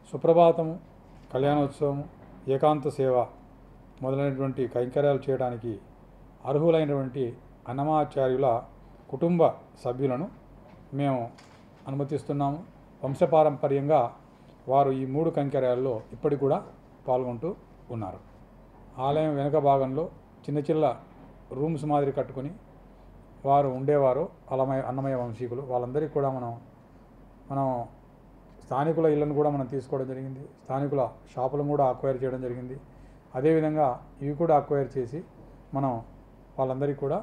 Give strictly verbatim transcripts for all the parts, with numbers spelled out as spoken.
సుప్రభాతము, కళ్యాణోత్సవము, ఏకాంత సేవ మొదలైనటువంటి కైంకర్యాలు చేయడానికి అర్హులైనటువంటి అన్నమాచార్యుల కుటుంబ సభ్యులను మేము అనుమతిస్తున్నాము. వంశపారంపర్యంగా వారు ఈ మూడు కైంకర్యాల్లో ఇప్పటికి కూడా పాల్గొంటూ ఉన్నారు. ఆలయం వెనుక భాగంలో చిన్న చిన్న రూమ్స్ మాదిరి కట్టుకొని వారు ఉండేవారు. అలమయ అన్నమయ్య వంశీకులు వాళ్ళందరికీ కూడా మనం మనం స్థానికుల ఇళ్లను కూడా మనం తీసుకోవడం జరిగింది. స్థానికుల షాపులను కూడా అక్వైర్ చేయడం జరిగింది. అదేవిధంగా ఇవి కూడా అక్వైర్ చేసి మనం వాళ్ళందరికీ కూడా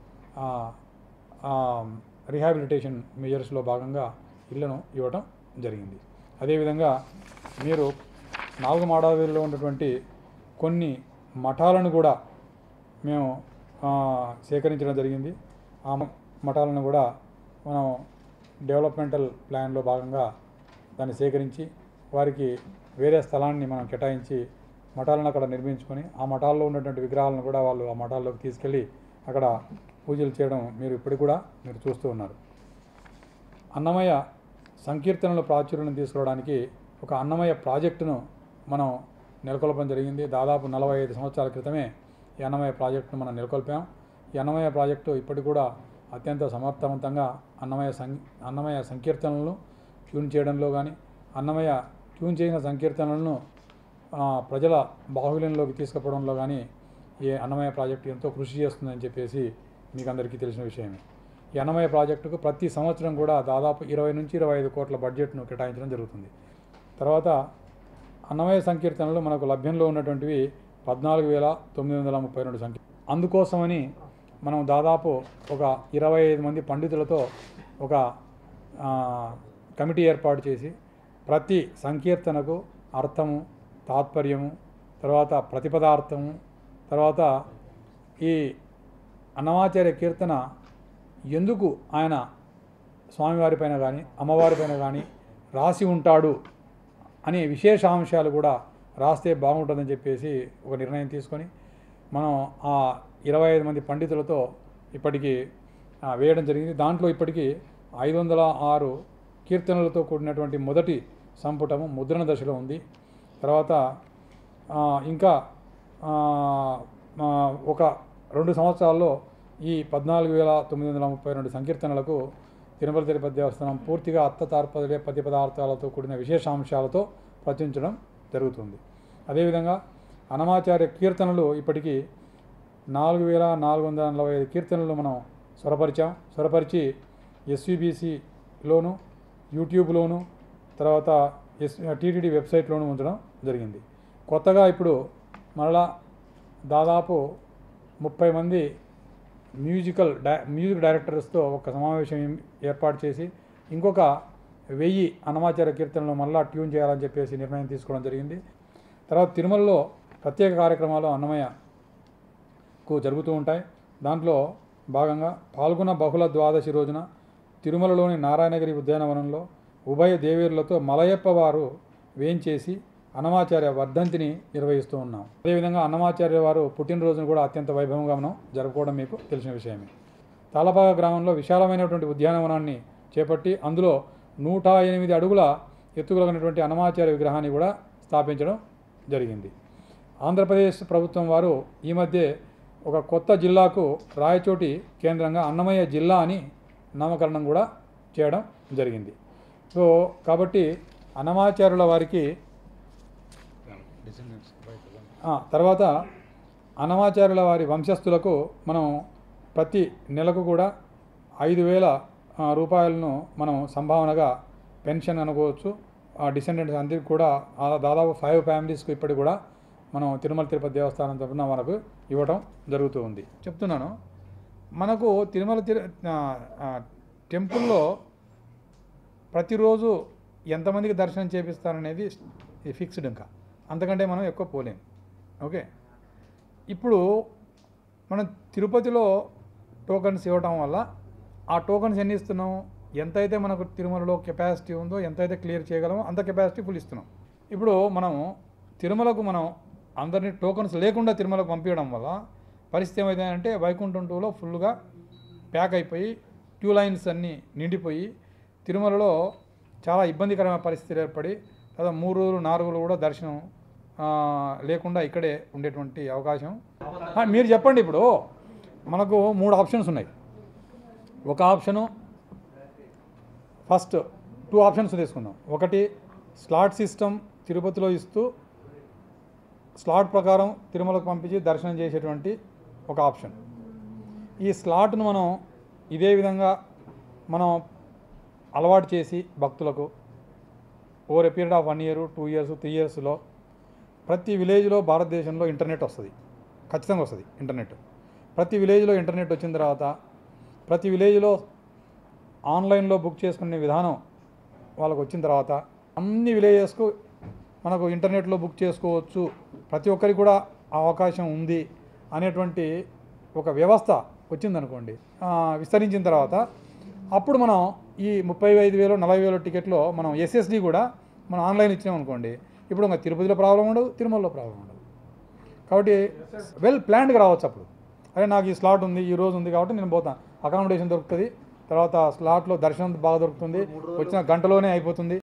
రీహాబిలిటేషన్ మెజర్స్లో భాగంగా ఇళ్లను ఇవ్వటం జరిగింది. అదేవిధంగా మీరు నాలుగు మాడావీల్లో ఉన్నటువంటి కొన్ని మఠాలను కూడా మేము సేకరించడం జరిగింది. ఆ మఠాలను కూడా మనం డెవలప్మెంటల్ ప్లాన్లో భాగంగా దాన్ని సేకరించి వారికి వేరే స్థలాన్ని మనం కేటాయించి మఠాలను అక్కడ నిర్మించుకొని ఆ మఠాల్లో ఉన్నటువంటి విగ్రహాలను కూడా వాళ్ళు ఆ మఠాల్లోకి తీసుకెళ్ళి అక్కడ పూజలు చేయడం మీరు ఇప్పటికి కూడా మీరు చూస్తూ ఉన్నారు. అన్నమయ్య సంకీర్తనల ప్రాచుర్యం తీసుకురావడానికి ఒక అన్నమయ్య ప్రాజెక్టును మనం నెలకొల్పడం జరిగింది. దాదాపు నలభై ఐదు సంవత్సరాల క్రితమే ఈ అన్నమయ్య ప్రాజెక్టును మనం నెలకొల్పాం. ఈ అన్నమయ్య ప్రాజెక్టు ఇప్పటికి కూడా అత్యంత సమర్థవంతంగా అన్నమయ్య సం అన్నమయ్య సంకీర్తనలను ట్యూన్ చేయడంలో కానీ అన్నమయ్య ట్యూన్ చేసిన సంకీర్తనలను ప్రజల బాహుళ్యంలోకి తీసుకుపోవడంలో కానీ ఈ అన్నమయ్య ప్రాజెక్టు ఎంతో కృషి చేస్తుందని చెప్పేసి మీకు అందరికీ తెలిసిన విషయమే. ఈ అన్నమయ్య ప్రాజెక్టుకు ప్రతి సంవత్సరం కూడా దాదాపు ఇరవై నుంచి ఇరవై ఐదు కోట్ల బడ్జెట్ను కేటాయించడం జరుగుతుంది. తర్వాత అన్నమయ్య సంకీర్తనలు మనకు లభ్యంలో ఉన్నటువంటివి పద్నాలుగు వేల తొమ్మిది వందల ముప్పై రెండు సంఖ్య. అందుకోసమని మనం దాదాపు ఒక ఇరవై ఐదు మంది పండితులతో ఒక కమిటీ ఏర్పాటు చేసి ప్రతి సంకీర్తనకు అర్థము, తాత్పర్యము, తర్వాత ప్రతిపదార్థము, తర్వాత ఈ అన్నమాచార్య కీర్తన ఎందుకు ఆయన స్వామివారిపైన కానీ అమ్మవారిపైన కానీ రాసి ఉంటాడు అనే విశేషాంశాలు కూడా రాస్తే బాగుంటుందని చెప్పేసి ఒక నిర్ణయం తీసుకొని మనం ఆ ఇరవై ఐదు మంది పండితులతో ఇప్పటికీ వేయడం జరిగింది. దాంట్లో ఇప్పటికీ ఐదు వందల ఆరు కీర్తనలతో కూడినటువంటి మొదటి సంపుటము ముద్రణ దశలో ఉంది. తర్వాత ఇంకా ఒక రెండు సంవత్సరాల్లో ఈ పద్నాలుగు వేల తొమ్మిది వందల ముప్పై రెండు సంకీర్తనలకు తిరుమల తిరుపతి దేవస్థానం పూర్తిగా అర్థ తాత్పర్య పది పదార్థాలతో కూడిన విశేషాంశాలతో ప్రచురించడం జరుగుతుంది. అదేవిధంగా అన్నమాచార్య కీర్తనలు ఇప్పటికీ నాలుగు వేల నాలుగు వందల నలభై ఐదు కీర్తనలు మనం స్వరపరిచాం. స్వరపరిచి ఎస్విబిసిలోను, యూట్యూబ్లోను, తర్వాత ఎస్ టీటీడీ వెబ్సైట్లోనూ ఉంచడం జరిగింది. కొత్తగా ఇప్పుడు మరలా దాదాపు ముప్పై మంది మ్యూజికల్ డై మ్యూజిక్ డైరెక్టర్స్తో ఒక సమావేశం ఏర్పాటు చేసి ఇంకొక వెయ్యి అన్నమాచార్య కీర్తనలు మళ్ళా ట్యూన్ చేయాలని చెప్పేసి నిర్ణయం తీసుకోవడం జరిగింది. తర్వాత తిరుమలలో ప్రత్యేక కార్యక్రమాలు అన్నమయ్యకు జరుగుతూ ఉంటాయి. దాంట్లో భాగంగా పాల్గొన్న బహుళ ద్వాదశి రోజున తిరుమలలోని నారాయణగిరి ఉద్యానవనంలో ఉభయ దేవేరులతో మలయప్ప వారు వేంచేసి అన్నమాచార్య వర్ధంతిని నిర్వహిస్తూ ఉన్నాం. అదేవిధంగా అన్నమాచార్య వారు పుట్టినరోజును కూడా అత్యంత వైభవంగా మనం జరుపుకోవడం మీకు తెలిసిన విషయమే. తాళపాక గ్రామంలో విశాలమైనటువంటి ఉద్యానవనాన్ని చేపట్టి అందులో నూట ఎనిమిది అడుగుల ఎత్తుగలిగినటువంటి అన్నమాచార్య విగ్రహాన్ని కూడా స్థాపించడం జరిగింది. ఆంధ్రప్రదేశ్ ప్రభుత్వం వారు ఈ మధ్య ఒక కొత్త జిల్లాకు రాయచోటి కేంద్రంగా అన్నమయ్య జిల్లా అని నామకరణం కూడా చేయడం జరిగింది. సో కాబట్టి అన్నమాచార్యుల వారికి తర్వాత అన్నమాచార్యుల వారి వంశస్థులకు మనం ప్రతి నెలకు కూడా ఐదు వేల రూపాయలను మనం సంభావనగా పెన్షన్ అనుకోవచ్చు. ఆ డిసెండెంట్స్ అందరికీ కూడా దాదాపు ఫైవ్ ఫ్యామిలీస్కు ఇప్పటికి కూడా మనం తిరుమల తిరుపతి దేవస్థానం తరఫున మనకు ఇవ్వటం జరుగుతూ ఉంది. చెప్తున్నాను, మనకు తిరుమల తిరు టెంపుల్లో ప్రతిరోజు ఎంతమందికి దర్శనం చేపిస్తారనేది ఫిక్స్డ్, ఇంకా అంతకంటే మనం ఎక్కువ పోలేం. ఓకే, ఇప్పుడు మనం తిరుపతిలో టోకన్స్ ఇవ్వటం వల్ల ఆ టోకన్స్ ఎన్ని ఇస్తున్నాం, ఎంతైతే మనకు తిరుమలలో కెపాసిటీ ఉందో, ఎంతైతే క్లియర్ చేయగలమో అంత కెపాసిటీ ఫుల్ ఇస్తున్నాం. ఇప్పుడు మనము తిరుమలకు మనం అందరినీ టోకన్స్ లేకుండా తిరుమలకు పంపించడం వల్ల పరిస్థితి ఏమైందంటే వైకుంఠం టూలో ఫుల్గా ప్యాక్ అయిపోయి క్యూ లైన్స్ అన్నీ నిండిపోయి తిరుమలలో చాలా ఇబ్బందికరమైన పరిస్థితులు ఏర్పడి లేదా మూడు రోజులు నాలుగు రోజులు కూడా దర్శనం లేకుండా ఇక్కడే ఉండేటువంటి అవకాశం. మీరు చెప్పండి, ఇప్పుడు మనకు మూడు ఆప్షన్స్ ఉన్నాయి. ఒక ఆప్షను ఫస్ట్ టూ ఆప్షన్స్ తీసుకుందాం. ఒకటి స్లాట్ సిస్టమ్ తిరుపతిలో ఇస్తూ స్లాట్ ప్రకారం తిరుమలకు పంపించి దర్శనం చేసేటువంటి ఒక ఆప్షన్. ఈ స్లాట్ను మనం ఇదే విధంగా మనం అలవాటు చేసి భక్తులకు over a period of one year two years three ఇయర్స్లో ప్రతి విలేజ్లో భారతదేశంలో ఇంటర్నెట్ వస్తుంది, ఖచ్చితంగా వస్తుంది ఇంటర్నెట్. ప్రతి విలేజ్లో ఇంటర్నెట్ వచ్చిన తర్వాత ప్రతి విలేజ్లో ఆన్లైన్లో బుక్ చేసుకునే విధానం వాళ్ళకు వచ్చిన తర్వాత అన్ని విలేజెస్కు మనకు ఇంటర్నెట్లో బుక్ చేసుకోవచ్చు, ప్రతి ఒక్కరికి కూడా అవకాశం ఉంది అనేటువంటి ఒక వ్యవస్థ వచ్చిందనుకోండి, విస్తరించిన తర్వాత అప్పుడు మనం ఈ ముప్పై ఐదు వేలు నలభై వేల టికెట్లో మనం ఎస్ఎస్డి కూడా మనం ఆన్లైన్ ఇచ్చినామనుకోండి, ఇప్పుడు ఇంకా తిరుపతిలో ప్రాబ్లం ఉండదు, తిరుమలలో ప్రాబ్లం ఉండదు. కాబట్టి వెల్ ప్లాన్డ్గా రావచ్చు. అప్పుడు అదే నాకు ఈ స్లాట్ ఉంది, ఈ రోజు ఉంది కాబట్టి నేను పోతాను, అకామిడేషన్ దొరుకుతుంది, తర్వాత స్లాట్లో దర్శనం బాగా దొరుకుతుంది, వచ్చిన గంటలోనే అయిపోతుంది.